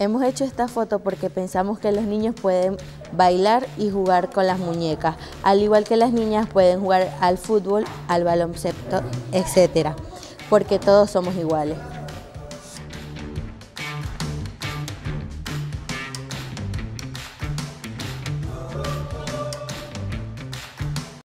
Hemos hecho esta foto porque pensamos que los niños pueden bailar y jugar con las muñecas, al igual que las niñas pueden jugar al fútbol, al baloncesto, etc., porque todos somos iguales.